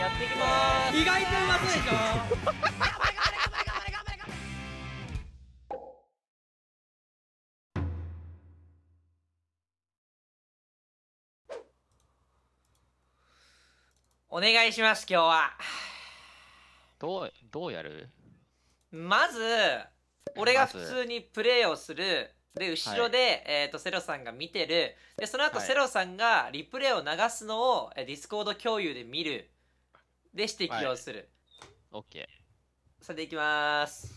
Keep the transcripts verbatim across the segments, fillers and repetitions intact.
やっていきまーす。 意外とうまそうでしょ。 お願いします。今日はどうどうやる？ まず俺がまず普通にプレイをするで、後ろで、えー、とセロさんが見てる。でその後、 はいセロさんがリプレイを流すのをえーディスコード共有で見る。で指摘をする、 オッケそれでいきまーす。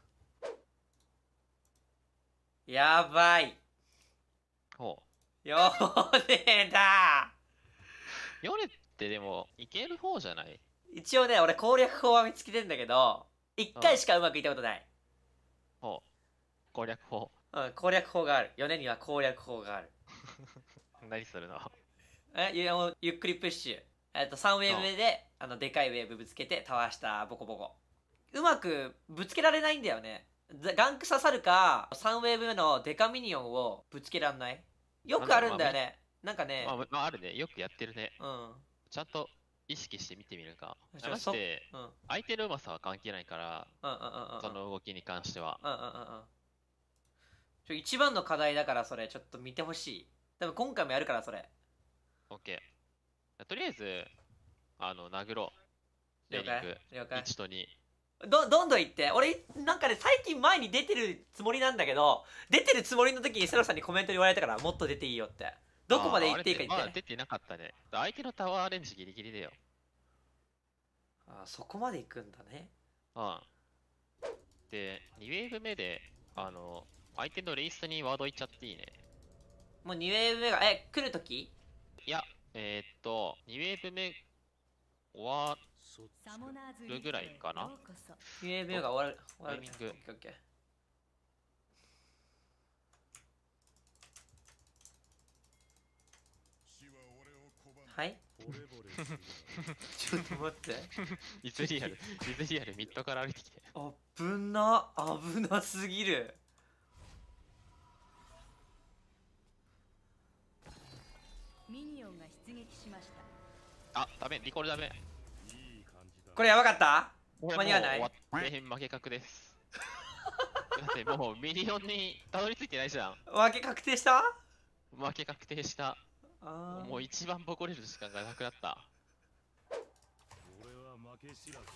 やばい、 ー。ほヨネだ。 う。ヨネってでもいける方じゃない？ 一応ね、俺攻略法は見つけてんだけど、一回しかうまくいったことない。 ほう。攻略法。 うん、攻略法がある。ヨネには攻略法がある。 何するの？ えゆゆっくりプッシュ、えっとさんウェーブ目であのでかいウェーブぶつけてタワー下ボコボコ。うまくぶつけられないんだよね。ざガンク刺さるかさんウェーブ目のデカミニオンをぶつけらんない。よくあるんだよね。なんかね、 まあ、まあ、あるね。よくやってるね。 うんちゃんと意識して見てみるか。 ちょましてうんうん相手のうまさは関係ないから、 うんうんうんうんその動きに関しては。 うんうんうんうんちょ一番の課題だから、それちょっと見てほしい。多分今回もやるから、それ。 オッケー。とりあえず、あの、殴ろう。レ了解ーニング。 了解。 いちとに。 どどんどんいって。俺なんかね、最近前に出てるつもりなんだけど、出てるつもりの時にセロさんにコメントで言われたから、もっと出ていいよって。どこまで行っていいか言って。 あーあれまだ出てなかったね。相手のタワーレンジギリギリだよ。 あーそこまで行くんだね。 うん。で、にウェーブ目で、あの、相手のレイストにワードいっちゃっていいね。 もうにウェーブ目がえ来る時いや、えー、っと、にウェーブ目終わるぐらいかな。 にウェーブ目が終わる終わるタイミングオッケーオッケー。はいちょっと待ってイズリアル、イズリアルミッドから歩いてきて。 あぶな危なすぎる。 ミニオンが出撃しました。 あ、ダメ、リコールダメ。 これやばかった。 これ間に合わないもう終わって負け確です。だってもうミニオンにたどり着いてないじゃん。 負け確定した。 負け確定した。 あもう一番ボコれる時間がなくなった。 俺は負け知らず。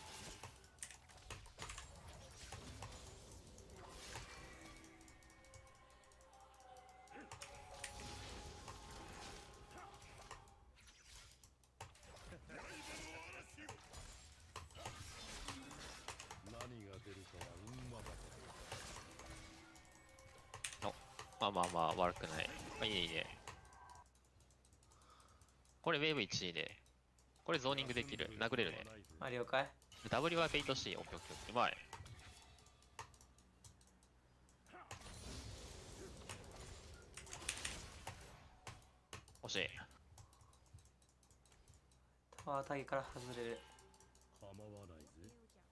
何が出るかは運まだ。 まあまあまあ悪くない。まあ、いいねいいね。これウェーブいちで。これゾーニングできる。殴れるね。 あ了解。 W はベイト C。オッケーオッケー。うまい。惜しい。 タワータギから外れる。 構わないぜ。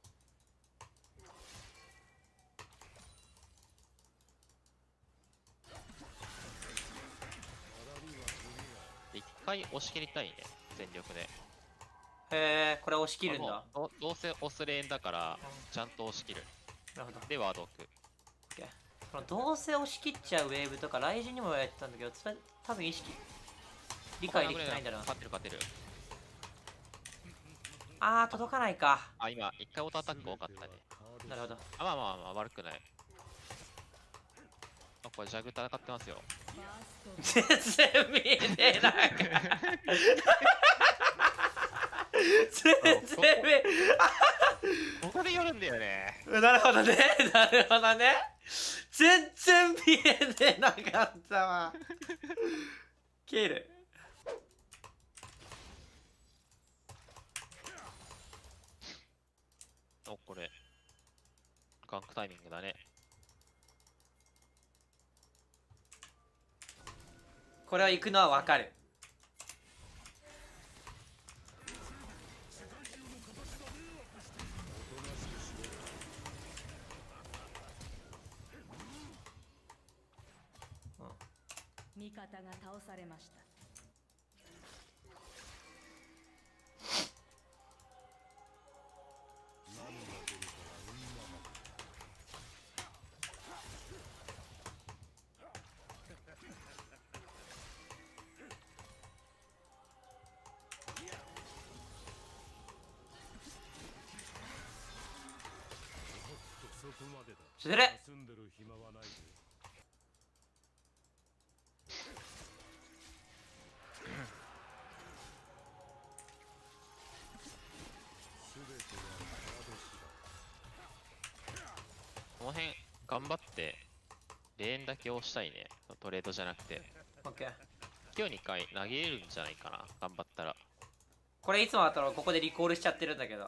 一回押し切りたいね。全力で。 へえこれ押し切るんだ。 あもうどどうせ押すレーンだから、ちゃんと押し切る。 なるほど。 で、ワード置く。 このどうせ押し切っちゃうウェーブとか雷神にもやってたんだけど、それ多分意識理解できてないんだな。 勝ってる勝ってる。 あー届かないか。 あ、今、一回オートアタック多かったね。 なるほど。 あ、まあまあまあ、悪くない。あ、これジャグ戦ってますよ。 全然見えねえなんか全然見えここでやるんだよね。 なるほどねなるほどね。全然見えねえなかったわ。ケールお、これ。ガンクタイミングだね。 これは行くのは分かる。 味方が倒されました。 こまでだ。 ちょっとね休んでる暇はないぜ。すべては体次この辺頑張ってレーンだけ押したいね。トレードじゃなくてオッケー。 今日にかい投げれるんじゃないかな、頑張ったら。 これいつもだったらここでリコールしちゃってるんだけど。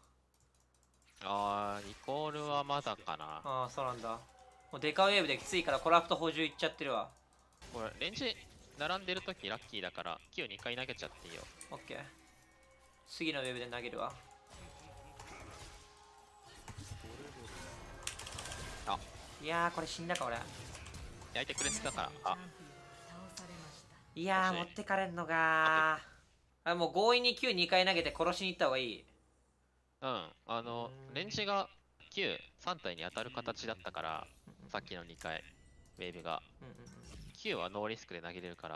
あーリコールはまだかな。 ああ、そうなんだ。もうデカウェーブできついからコラプト補充いっちゃってるわ。 これレンジ並んでるときラッキーだから Qにかい投げちゃっていいよ。 オッケー。次のウェーブで投げるわ。 あいやー、これ死んだか俺。 焼いてくれてたから。あいやー、 欲しい持ってかれんのかー。あ、もう強引に Qに 回投げて殺しに行った方がいい。 うんあのレンジが キューさん 体に当たる形だったから、さっきのにかいウェーブがうんうんうん。 Q はノーリスクで投げれるから。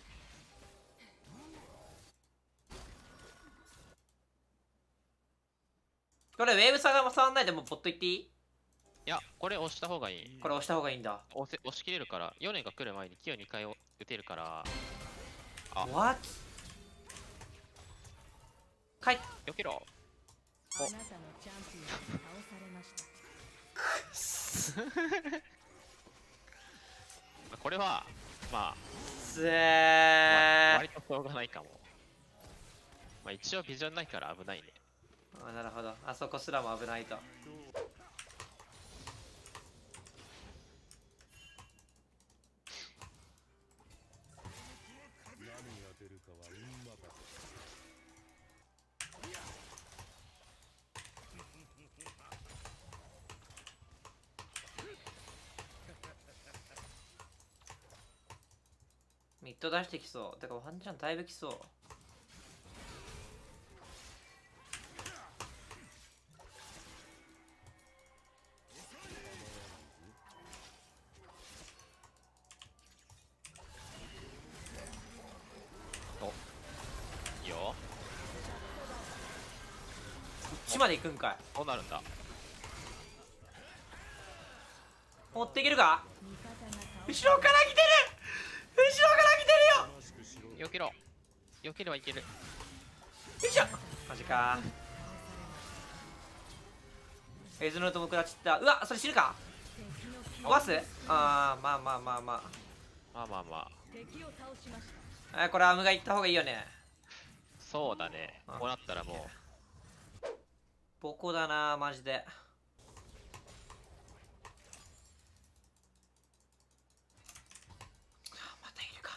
これウェーブ差が触んないでもうポッといっていい？ いやこれ押した方がいい。 これ押した方がいいんだ。 押せ押し切れるから、ヨネが来る前に Qにかいを打てるから。あ What？ 帰っよけろ。 あなたのチャンピオンが倒されました。 これはまあすわー。 割としょうがないかも。まあ一応ビジョンないから危ないね。 あ、なるほど。あそこすらも危ないと。 何が出るかは運任せ。 ミッド出してきそう。てかワンチャンだいぶきそう。 いいよ。 こっちまで行くんかい。 どうなるんだ。 持っていけるか？ 味方が倒後ろから来てる。後ろから来てるよ。 正しくしろ。 よけろ。よければいける。 よいしょ。マジか。エズノとも食らっちった。うわ、それ死ぬか。壊す。あー、まあまあまあままあまあまあ敵を倒しました。 あ。あ、これアムが行った方がいいよね。 そうだね。 あこうなったらもボコだなマジで。あ、またいるか。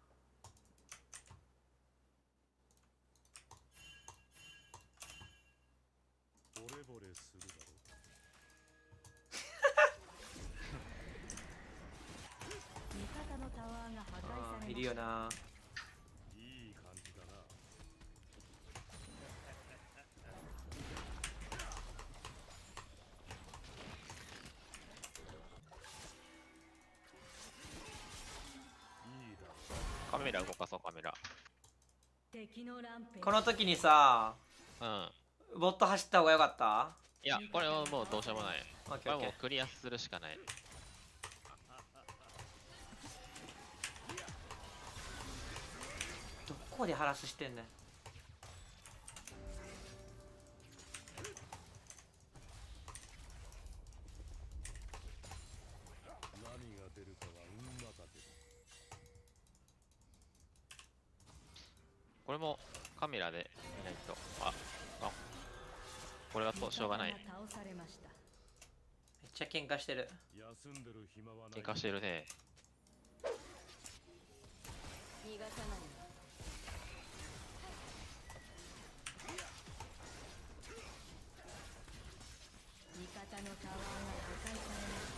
ボレボレするだろ。 味方のタワーが破壊あー、いされました。 るよな。 いい感じだな。いいだろうカメラ動かそう。カメラ。 敵のランページこの時にさ、 うんボット走った方がよかった？ いやこれはもうどうしようもない。これはもうオッケーオッケー。 クリアするしかない。 どこでハラスしてんねん。 何が出るかは運任せだ。 これもカメラで見ないと。ああこれはとしょうがない。 味方が倒されました。 めっちゃ喧嘩してる。 休んでる暇はない。 喧嘩してるね。 逃がさないわ。味方のタワーが破壊されました。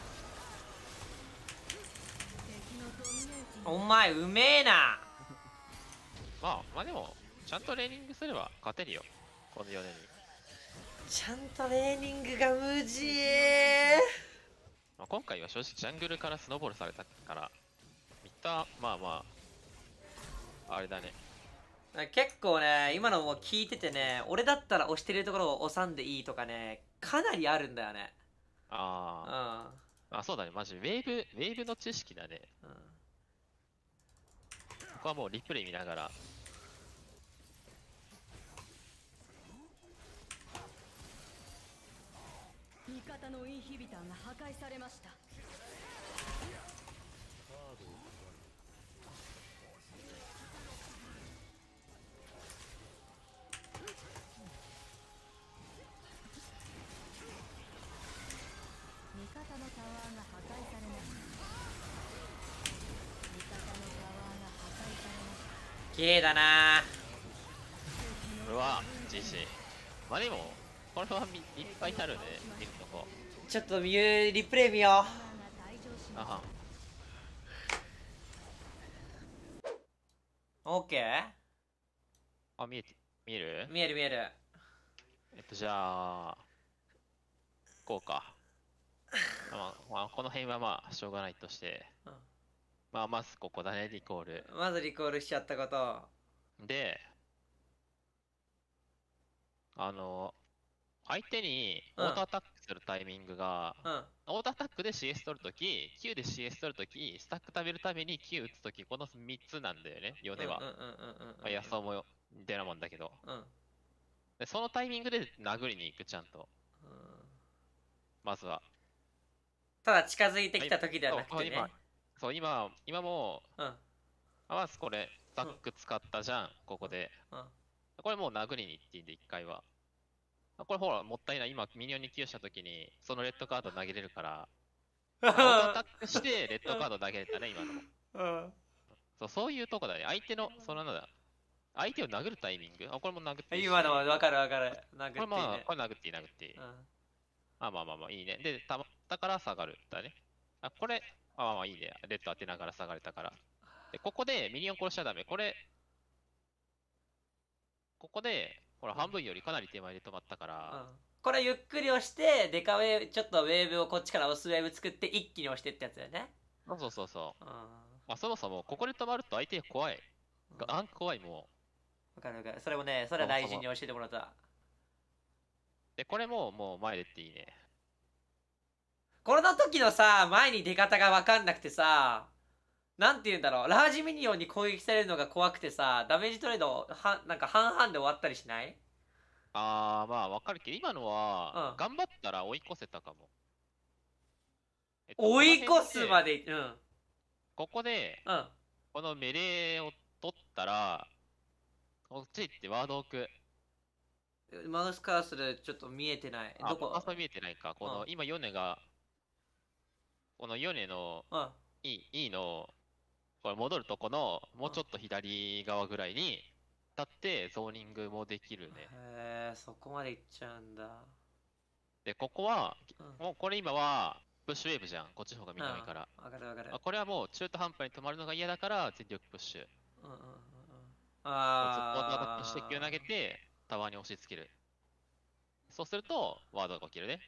敵のドミネーティングお前うめえな。 まあまあでもちゃんとレーニングすれば勝てるよ、このよねんに。 ちゃんとレーニングが無事。 まあ、今回は正直ジャングルからスノーボールされたからミッターまあまああれだね。 結構ね、今のも聞いててね、俺だったら押してるところを押さんでいいとかね、かなりあるんだよね。 あうんーあ、そうだね。マジ、ウェーブ、ウェーブの知識だね。 うん。 ここはもうリプレイ見ながら。 味方のインヒビターが破壊されました。 カードを配る。 味方のタワーが破壊されました。味方のタワーが破壊されました。 綺麗だな。 これは ジーシー。まあでも、これはみいっぱいあるね。見るとこ。 ちょっと見るリプレイ見よタワーが退場しました。 あはん。 う。オッケー。 あ、見えて、見える見える見える。 えっと、じゃあ、こうか。まあ、まあ、この辺はまあ、しょうがないとして。 うんまあ、まずここだね、リコール。 まずリコールしちゃったこと。 で、あの、相手にうんオートアタックするタイミングが、 うんオートアタックで シーエス 取るとき、Q で シーエス 取るとき、スタック食べるために Q 打つとき、このみっつなんだよね、ヨネは。 うんうんうんうんうんまあ、ヤサオも似たようなもんだけど。 うんうんで、そのタイミングで殴りに行く、ちゃんと。まずは。 ただ近づいてきた時ではなくてね。 そう今、そう、今、今も、 うんあまずこれ、ザック使ったじゃん、ここで。 うんこれもう殴りに行っていいんで、一回は。これほら、もったいない。今、ミニオンにキューしたときに、そのレッドカード投げれるから、オートアタックして、レッドカード投げれたね、今のも。 うんそう、そういうとこだね。相手の、そのなんだ、相手を殴るタイミング。あ、これも殴っていいし。 今のは分かる分かる。殴っていいこれまあね、。 これ殴っていい、殴っていい。 うんあ、まあまあまあ、いいね。で、たまったから下がる。だね。あ、これ、あ、まあまあいいね。レッド当てながら下がれたから。で、ここでミニオン殺しちゃダメ。これ、ここで、ほら、半分よりかなり手前で止まったかうら、 んこれゆっくり押してデカウェーブちょっとウェーブをこっちから押すウェーブ作って一気に押してってやつだよね。 そうそうそうそう。 うんまあ、そもそも、ここで止まると相手怖い。 うんガン怖い、も分かる分かる。それもね、それは大事に教えてもらった。 う。で、これも、もう前でっていいね。 これの時のさ、前に出方が分かんなくてさ、なんて言うんだろう、ラージミニオンに攻撃されるのが怖くてさ、ダメージトレードはなんか半々で終わったりしない？ あー、まあわかるけど、今のはう、ん頑張ったら追い越せたかも。えっと追い越すまで。 で、うん。 ここで、 うん。 このメレーを取ったら、こっち行ってワード置く。 マウスカーソルちょっと見えてない。 あ、 どこ？ あそこ見えてないか。この、 うん今、ヨネが、このヨネのうん。 E, E の、これ戻るとこの、もうちょっと左側ぐらいに、立ってゾーニングもできるね。 へえ、そこまでいっちゃうんだ。 で、ここは、 うんもうこれ今は、プッシュウェーブじゃん。こっちの方が南から。 わかるわかる。 あこれはもう中途半端に止まるのが嫌だから、全力プッシュ。 うんうんうんうん。 ずっとあアタックして球投げて、タワーに押し付ける。そうすると、ワードが起きるね。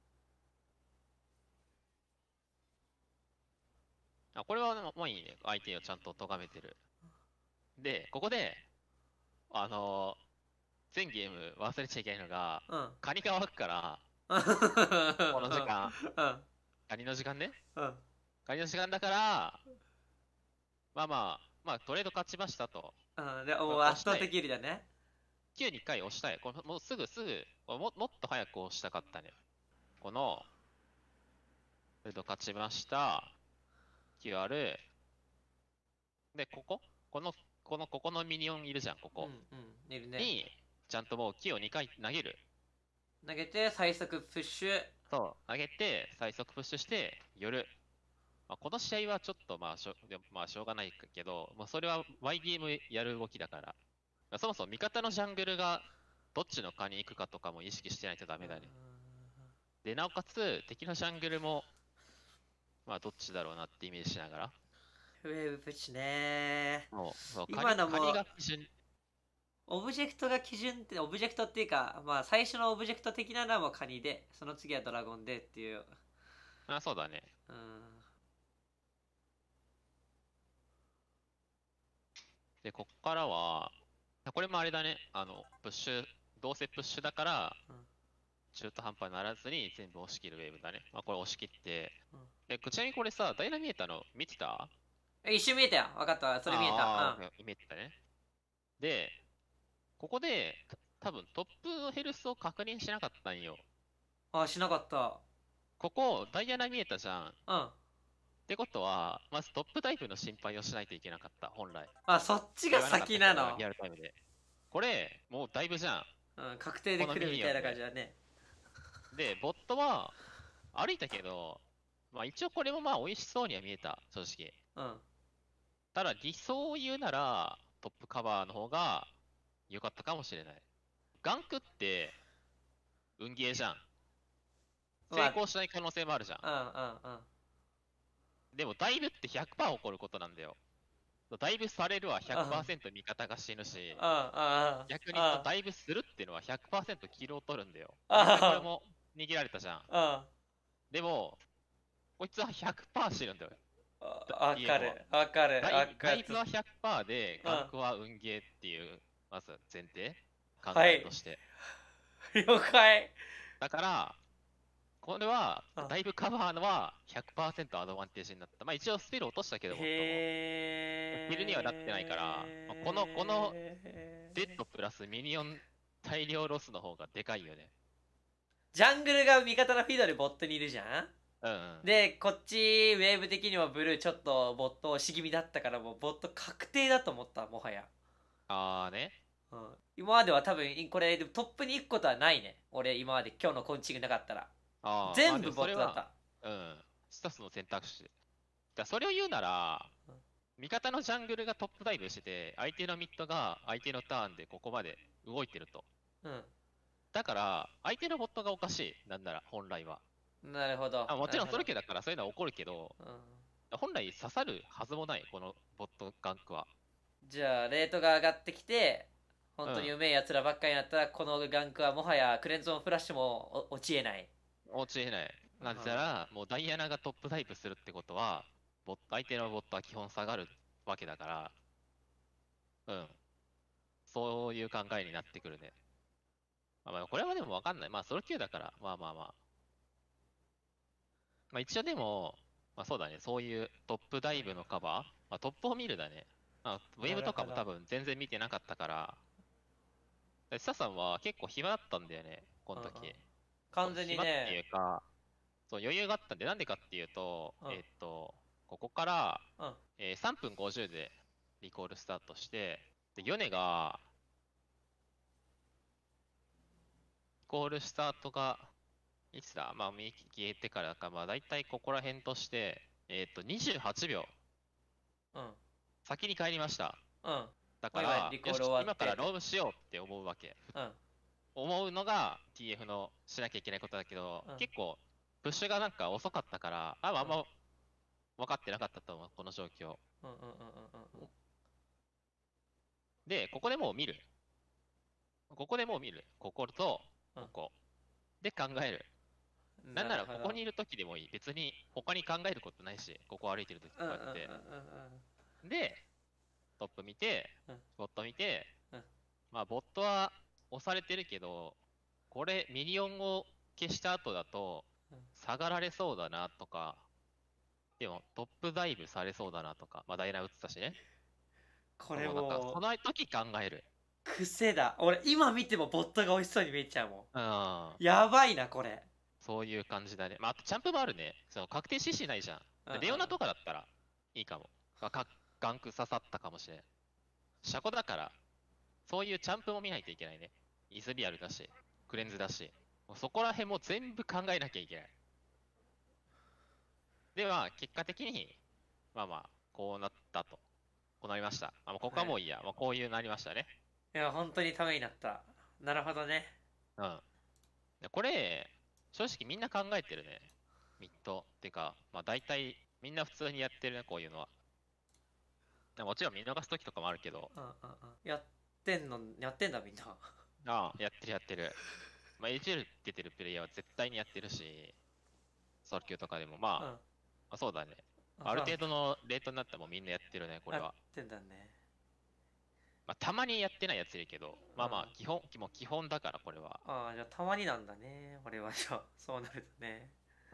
あ、これはもういいね。相手をちゃんと咎めてる。で、ここで、あのー全ゲーム忘れちゃいけないのが、 うん。うん。 カニが湧くから、 ここの時。間、 うん。 カニの時間ね。 うん。 カニの時間だから、まあまあ、まあトレード勝ちましたと。 うん。で、もう圧倒的有利だね。 きゅうにかい押したい。これもうすぐすぐ、これももっと早く押したかったね。この、トレード勝ちました。キューアール。で、こここの、この、ここのミニオンいるじゃん、ここ。 うんうん。いるね。 に、ちゃんともう木をにかい投げる。 投げて、最速プッシュ。 そう。投げて、最速プッシュして、寄る。まあ、この試合はちょっとまあしょ、でもまあしょうがないけど、まあ、それは Y ゲームやる動きだから。まあそもそも味方のジャングルがどっちの蚊に行くかとかも意識してないとダメだね。で、なおかつ、敵のジャングルも、まあどっちだろうなってイメージしながら。 ウェーブプッシュね。 もう、そう今のもカニカニが基準。 オブジェクトが基準って、オブジェクトっていうか、まあ最初のオブジェクト的なのはもうカニで、その次はドラゴンでっていう。 あ、そうだね。 うん。 で、こっからは、これもあれだね。あの、プッシュ、どうせプッシュだから、 うん中途半端にならずに全部押し切るウェーブだね。まあこれ押し切って。 うんえ、ちなみにこれさ、ダイナミエータの見てた？ え一瞬見えたよ。分かった。それ見えた。 あー見えてたね。で、ここで、た多分トップのヘルスを確認しなかったんよ。 うん。あ、しなかった。 ここ、ダイアナ見えたじゃん。っうん。 てことは、まずトップダイブの心配をしないといけなかった、本来。 あ、そっちが先なのリ。アルタイムで。これ、もうだいぶじゃうん、確定で来るみたいな感じだね。 ん。で、ボットは、歩いたけど、まあ一応これもまあ美味しそうには見えた、正直。 うん。 ただ理想を言うなら、トップカバーの方が良かったかもしれない。ガンクって、運ゲーじゃん。成功しない可能性もあるじゃん。 うんうんうん。 でも、ダイブって ひゃくパーセント起こることなんだよ。ダイブされるは ひゃくパーセント 味方が死ぬし、 うんうんうん。 逆に言うとダイブするっていうのは ひゃくパーセント キルを取るんだよ。 あー実際これも握られたじゃん。 うん。 でも、こいつは ひゃくパーセント 死ぬんだよ。 わかる。わかる。 ダわかる。 イダイブは ひゃくパーセント で、 うんガンクは運ゲーっていう、まず前提考はいえとして。 了解。 だから、これはうん、 だいぶカバーのは ひゃくパーセント アドバンテージになった。まあ一応スペル落としたけど、ボットもへー。 キルにはなってないからまあこのこのデッドプラスミニオン大量ロスの方がでかいよね。 ジャングルが味方のフィドルボットにいるじゃん。 うんうん。 で、こっち、ウェーブ的にもブルーちょっとボット押し気味だったから、もうボット確定だと思った、もはや。 あーね。 うん、今までは多分、これトップに行くことはないね。俺、今まで今日のコンチングなかったら。 あー全部ボットだっ。 まあた。 でもそれはうん。一つの選択肢。だからそれを言うならうん、 味方のジャングルがトップダイブしてて、相手のミッドが相手のターンでここまで動いてると。 うだから、相手のボットがおかしい。なんなら、本来は。 ん。なるほど。 あもちろんなるほどソルケだからそういうのは起こるけど、 うん、 本来刺さるはずもない、このボットガンクは。 じゃあ、レートが上がってきて、本当にうめえやつらばっかりになったら、このガンクはもはやクレンゾンフラッシュもお落ちえない。 落ちえない。なぜなら、もうダイアナがトップダイブするってことは、ボット相手のボットは基本下がるわけだから、うん。そういう考えになってくるね。まあ、まあこれはでもわかんない。まあ、ソロ級だから、まあまあまあ。まあ一応でも、まあそうだね、そういうトップダイブのカバー、まあトップを見るだね。まあ、ウェーブとかも多分全然見てなかったから、でスタさんは結構暇だったんだよね、この時。 うんうん完全に暇っていね、 うか、そう余裕があったんで、なんでかっていうと、 うんえーっと、ここから、 うん、 えーさんぷんごじゅうでリコールスタートして、で、ヨネが、リコールスタートが、いつだまあ、右消えてからか、まあ、大体ここら辺として、えーっと、にじゅうはちびょう、 うん、 先に帰りました。 うん、 だからはいはいリ、コよし、 ール終わって今からロームしようって思うわけ。 うん。 思うのが ティーエフ のしなきゃいけないことだけど、 うん結構、プッシュがなんか遅かったから、ああんま分かってなかったと思う、この状況。 うんうんうんうんうんで、ここでもう見る。ここでもう見る。ここと、 うんここ。で考える。 うん。 なんならるほどここにいる時でもいい。別に他に考えることないし、ここ歩いてる時とうんうんうんかって。 うんで、トップ見てうん、 ボット見てうん、 まあボットは押されてるけど、これミリオンを消した後だとうん下がられそうだなとか、でもトップダイブされそうだなとか、まあダイナ打ってたしね。 これもうなんかもその時考える。 癖だ。俺今見てもボットが美味しそうに見えちゃうもうん。 ん。やばいなこれ。 そういう感じだね。まああとジャンプもあるね。その確定 シーシー ないじゃん。 うんうんレオナとかだったらいいかも。まあ、かガンク刺さったかもしれん。車庫だから、そういうジャンプも見ないといけないね。イズリアルだし、クレンズだし、もうそこら辺も全部考えなきゃいけない。では、結果的に、まあまあ、こうなったと。こうなりました。あ、もうここはもういいや。まあ、こういうなりましたね。 いや本当にためになった。なるほどね。 うん。でこれ、正直みんな考えてるね。ミッド。ってか、まあ大体、みんな普通にやってるね、こういうのは。でもちろん見逃す時とかもあるけど、 うんうんうん。やってんのやってんだみんな。 ああ、やってるやってる。まあ、エイジエル 出てるプレイヤーは絶対にやってるし、ソロ級とかでも、まあ、 うん。 まあ、そうだね。ある程度のレートになったらもうみんなやってるね、これは。 やってんだね。 まあ、たまにやってないやついるけど、まあまあうん基本、もう基本だからこれは。 ああ、じゃあたまになんだね。俺はじゃあ、そうなるとね。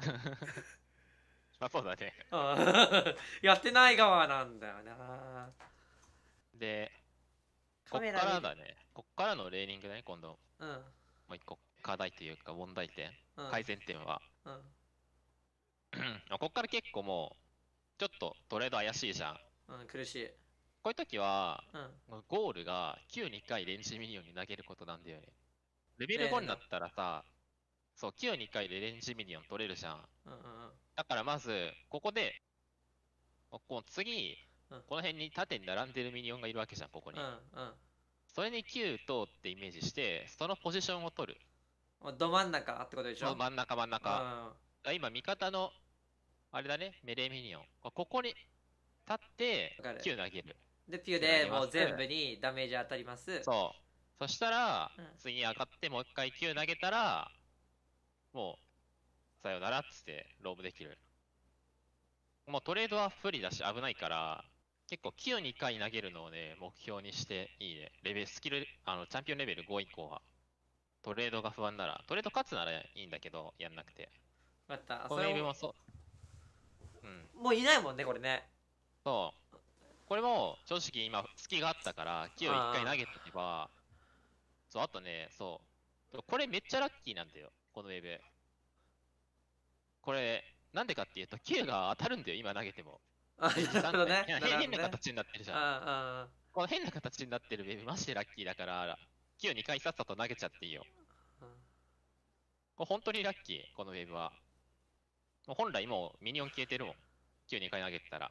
まあそうだね。 うんやってない側なんだよな。 で、こっカメラ見る。 からだね。こっからのレーニングだね、今度。 うん。 もう一個課題というか問題点、 うん。 改善点は。 うん。 こっから結構もう、ちょっとトレード怪しいじゃん。 うん、苦しい。 こういう時は、 うん。 ゴールがきゅうにかいレンジミニオンに投げることなんだよね。レベル例ごになのったらさ、そう、きゅうにかいでレンジミニオン取れるじゃん。 うんうんうん。 だからまず、ここで、この次、 うんこの辺に縦に並んでるミニオンがいるわけじゃん、ここに。 うんうん。 それにきゅう通ってイメージして、そのポジションを取る。 もうど真ん中ってことでしょ。 そう真ん中真ん中。あ今、味方の、あれだね、メレーミニオン。ここに立ってわかる、 きゅう投げる。 うん。で、ピューでもう全部にダメージ当たります。 そう。そしたら、 うん次上がってもう一回きゅう投げたら、もう、さよならっつってローブできる。もうトレードは不利だし危ないから、結構きゅうにかい投げるのをね、目標にしていいね。レベル、スキル、あの、チャンピオンレベルご以降は。トレードが不安なら、トレード勝つならいいんだけど、やんなくて。 また、 このレベルそれももそう。うん。 もういないもんね、これね。 そう。これも、正直今、隙があったから、きゅういっかい投げとけば、そう、あとね、そう。これめっちゃラッキーなんだよ、このウェーブ。これ、なんでかっていうと、きゅうが当たるんだよ、今投げても。 あ、なるほどね。 いやなるほどね変な形になってるじゃん。 ああ、 この変な形になってるウェーブ、マジでラッキーだから、きゅうにかいさっさと投げちゃっていいよ。 うんこれ本当にラッキー、このウェーブは。もう本来もうミニオン消えてるもん。きゅうにかい投げてたら。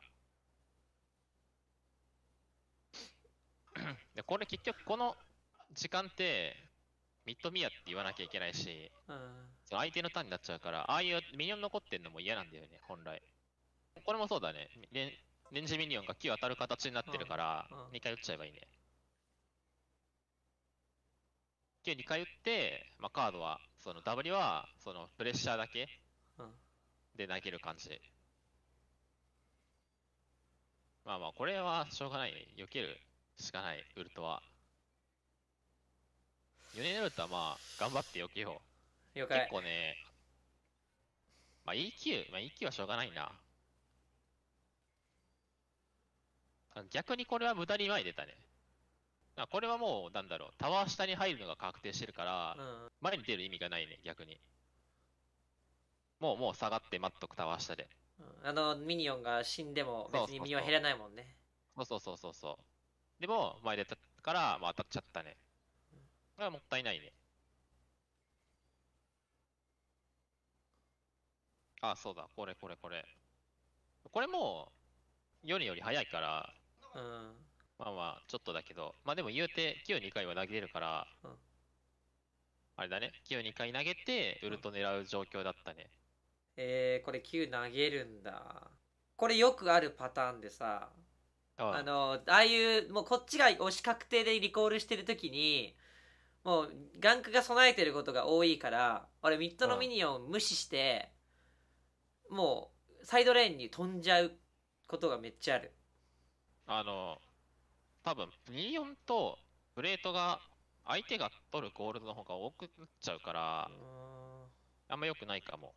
で、これ結局この時間って、ミッドミアって言わなきゃいけないし、 うん。 その相手のターンになっちゃうから、ああいうミニオン残ってんのも嫌なんだよね、本来。これもそうだね。レンレンジミニオンがきゅう当たる形になってるからうんうん、 にかい打っちゃえばいいね。きゅうにかい打って、まあ、カードは、その W は、そのプレッシャーだけうんで投げる感じ。まあまあ、これはしょうがないね。避けるしかない、ウルトは。よねんウルトはまあ、頑張って避けよう。 了解結。構ね、まあ イーキュー、まあ イーキュー はしょうがないな。逆にこれは無駄に前に出たね。あこれはもう、なんだろう、タワー下に入るのが確定してるからう、ん。 前に出る意味がないね、逆に。もう、もう下がって待っとく、タワー下で。 うんあのミニオンが死んでも別にミニオン減らないもんね。 そうそうそうそうそう。でも、前出たから、まあ当たっちゃったね。これはもったいないね。あ、そうだ、これこれこれ。これも、よりより早いから、 うん。 まあまあ、ちょっとだけど、まあでも言うて、きゅうにかいは投げれるから、 うんあれだね、きゅうにかい投げて、ウルト狙う状況だったね。 えー、これきゅう投げるんだ。これよくあるパターンでさ、 ああの、ああいう、もうこっちが押し確定でリコールしてるときに、もうガンクが備えてることが多いから、俺ミッドのミニオン無視して、もうサイドレーンに飛んじゃうことがめっちゃある。 あの、多分、ミニオンとプレートが、相手が取るゴールドの方が多くなっちゃうから、あんま良くないかも。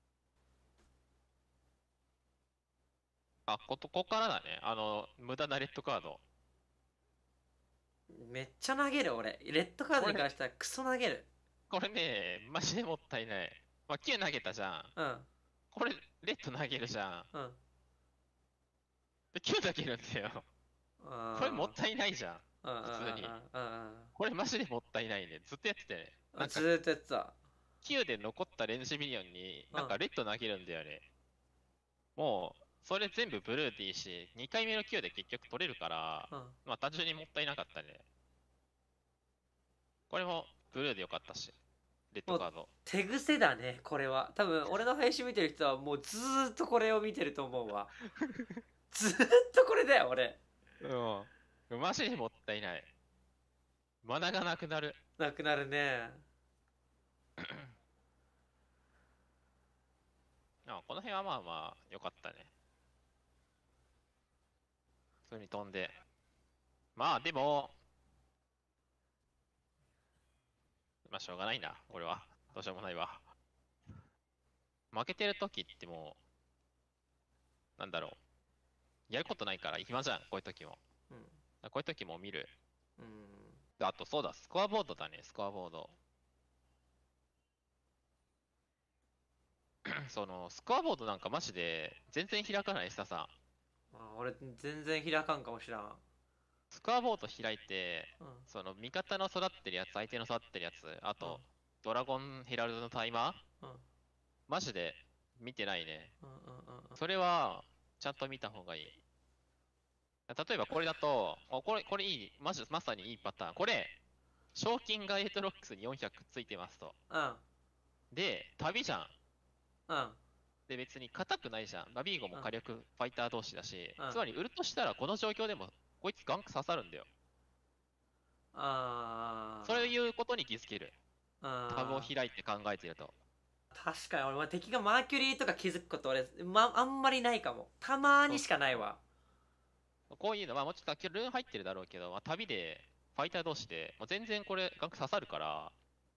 あ、こ、ここからだね。あの、無駄なレッドカード。 めっちゃ投げる俺。レッドカードに関してはクソ投げる。 これね、マジでもったいない。まあ、きゅう投げたじゃん。 うん。 これ、レッド投げるじゃん。 うん。 で、きゅう投げるんだよ。 あーこれもったいないじゃん。 うんうん普通にうんうんこれマジでもったいないね。ずっとやっててね。 うなんんかずーっとやってた。 きゅうで残ったレンジミニオンに、なんかうんレッド投げるんだよね。もう、それ全部ブルーでいいし、にかいめのきゅうで結局取れるから、 うん。 まあ単純にもったいなかったね。これもブルーでよかったし、レッドカード。 手癖だね、これは。多分、俺の配信見てる人はもうずーっとこれを見てると思うわ。ずーっとこれだよ、俺。 うん。マジでもったいない。マナがなくなる。 なくなるね。 あこの辺はまあまあ、よかったね。普通に飛んで。まあでも、 まあしょうがないな、俺は。どうしようもないわ。負けてる時ってもう、なんだろう。やることないから暇じゃん、こういう時も。 うんこういう時も見る。 うんであとそうだ、スコアボードだね、スコアボード。その、スコアボードなんかマジで全然開かないささ。 あ俺全然開かんかもしらん。 スコアボード開いて、 うんその味方の育ってるやつ、相手の育ってるやつ、あと、 うんドラゴンヘラルドのタイマーうんマジで見てないね。 うんうんうんうんそれは、ちゃんと見た方がいい。例えばこれだと、あこれ、これいい、マジ、まさにいいパターン。これ、賞金がエイトロックスによんひゃくついてますと。 うんで、旅じゃん。 うんで、別に硬くないじゃん。ナビーゴも火力ファイター同士だし、 うんつまり売るとしたらこの状況でも、こいつガンク刺さるんだよ。 あーそういうことに気づける。 あータブを開いて考えてると。 確かに俺、まあ敵がマーキュリーとか気づくこと俺、ま、あんまりないかも。たまにしかないわ。 こういうのは、もうちょっとルーン入ってるだろうけど、まあ、旅で、ファイター同士で、もう全然これ、ガンク刺さるから、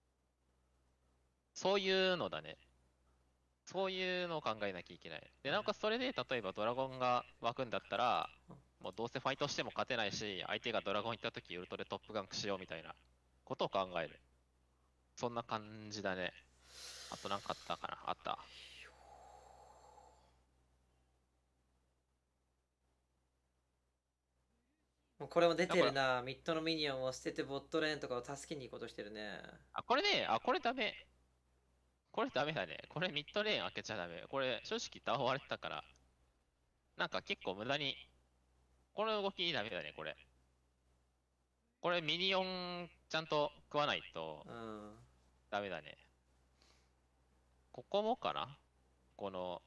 そういうのだね。そういうのを考えなきゃいけない。で、なんかそれで、例えばドラゴンが湧くんだったら、もうどうせファイトしても勝てないし、相手がドラゴン行った時ウルトでトップガンクしようみたいなことを考える。そんな感じだね。あとなんかあったかなあった。 もうこれも出てるな。ミッドのミニオンを捨ててボットレーンとかを助けに行こうとしてるね。 あ、これね、あ、これダメ。これダメだね。これミッドレーン開けちゃダメ。これ正直タワー割れてたから。なんか結構無駄に。この動きダメだね、これ。これミニオンちゃんと食わないとうんダメだね。ここもかなこの、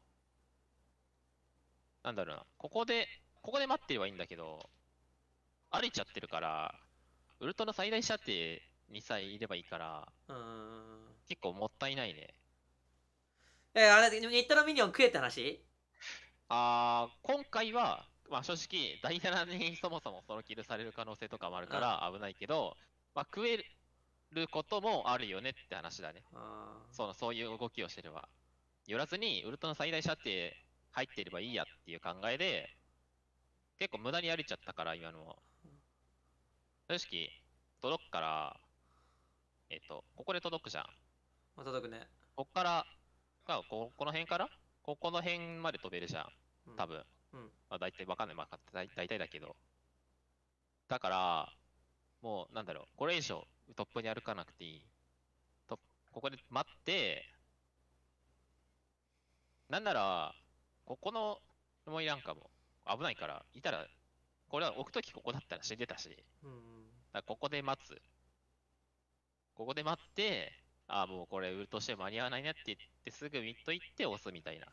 なんだろうな。ここで、ここで待ってればいいんだけど、歩いちゃってるから、ウルトの最大射程にさえいればいいから、 うん結構もったいないね。 えあれミッドのミニオン食えって話？ あー、今回は、まあ正直、だいななにそもそもそのキルされる可能性とかもあるから危ないけど、まあ食えることもあるよねって話だね。 あーその、そういう動きをしてれば。寄らずに、ウルトの最大射程入っていればいいやっていう考えで、結構無駄に歩いちゃったから、今の。正直、届くから、えっと、ここで届くじゃん。 まあ届くね。 こっから、あここの辺からここの辺まで飛べるじゃん。 うん多分。 うんまあ大体わかんない。まあ大大体だけど。だから、もうなんだろう。これ以上トップに歩かなくていい。とここで待って、なんなら、ここのもいらんかも。危ないから、いたら、これは置くときここだったら死んでたし。 うんだからここで待つ。ここで待って、ああ、もうこれウルトして間に合わないなって言ってすぐミッド行って押すみたいな。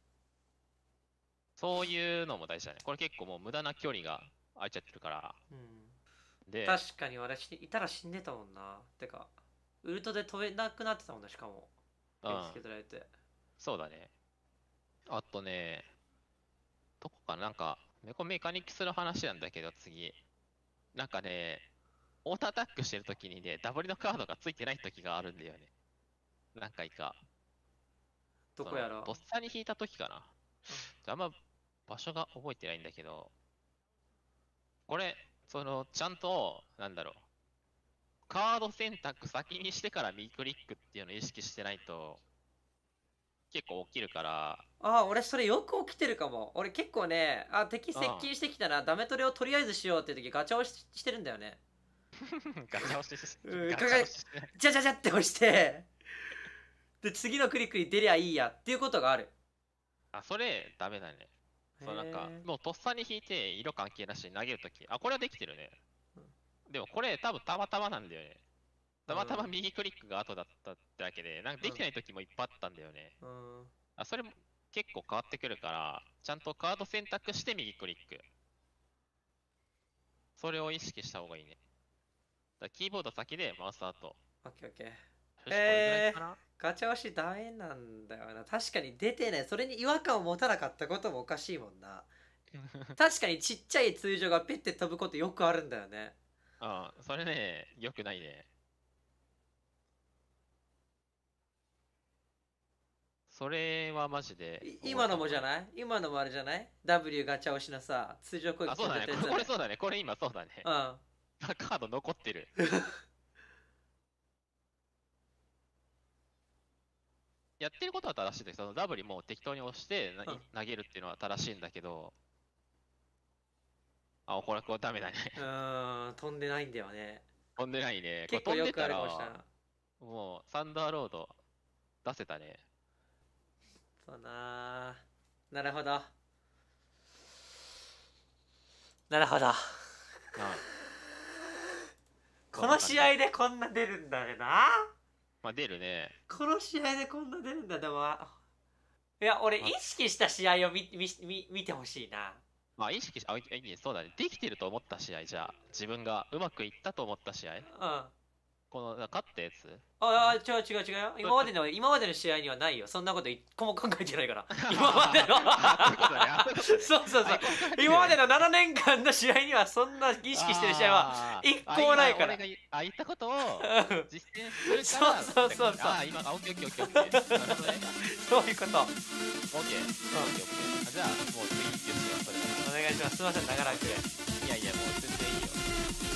そういうのも大事だね。これ結構もう無駄な距離が空いちゃってるから。 うんで、 確かに俺しいたら死んでたもんな。てかウルトで飛べなくなってたもんね、しかもう手につけん、 てられて。 そうだね。あとね、どこかななんか、これメカニクスの話なんだけど、次。なんかね、オートアタックしてるときにね、ダブルのカードがついてないときがあるんだよね。何回か。 どこやらそのとっさに引いたときかな。あんま場所が覚えてないんだけど、これ、その、ちゃんと、なんだろう、カード選択先にしてから右クリックっていうのを意識してないと、結構起きるから、 ああ俺それよく起きてるかも。俺結構ね、あ敵接近してきたな、ダメトレをとりあえずしようっていう時ガチャ押ししてるんだよね。 ガチャ押しし、 うんガチャ押しして、 じゃじゃじゃって押してで次のクリックに出りゃいいやっていうことがある。 あ、それ、ダメだね。そうなんかへ、ーもうとっさに引いて、色関係なしに投げるとき、あ、これはできてるね。 うでもこれ、多分たまたまなんだよね。たまたまうん右クリックが後だったってだけで、なんかできてないときもいっぱいあったんだよね。 うんあ、それも結構変わってくるから、ちゃんとカード選択して右クリック。それを意識した方がいいね。だからキーボード先でマウスアウト。 オッケーオッケー。 よしこれぐらいかなガチャ押しダメなんだよな。確かに出てね、それに違和感を持たなかったこともおかしいもんな。確かにちっちゃい通常がペッて飛ぶことよくあるんだよね。 ああ、それね、良くないね。 それはマジでい今のもじゃいない今のもあれじゃない ?W ガチャ押しのさ、通常攻撃あ、そうだね。 やつこれそうだね。これ今そうだね。 うん。 カード残ってる。やってることは正しいです。その W も適当に押してなうん投げるっていうのは正しいんだけど、あ、これこれダメだね。 うーん、飛んでないんだよね。 飛んでないね。これ結構よくあ飛んでたるかもしれない。 ら、もうサンダーロード出せたね。 そうなー。なるほど。なるほど。 うんこの試合でこんな出るんだよな。 まあ出るね。 この試合でこんな出るんだでも、いや俺意識した試合を見見見見てほしいな。 まあ意識し、あ、いいね、そうだね。できてると思った試合じゃあ、自分がうまくいったと思った試合、 うん。あこの勝ったやつあ違う違う違うよ。今までの今までの試合にはないよ。そんなこと一個も考えてないから。今までのそうそうそう。今までのななねんかんの試合にはそんな意識してる試合は一個もないから。 あ、今俺が言あ言ったことを実践するから、 そうそうそうそうあ、今、あ、オッケーオッケーオッケーオッケー。なるほどね。 そういうこと。 オッケー。オッケーオッケー。じゃあ、もう次、よしよ、それだ。 お願いします。すみません長らく。 いやいや、もう全然いいよ。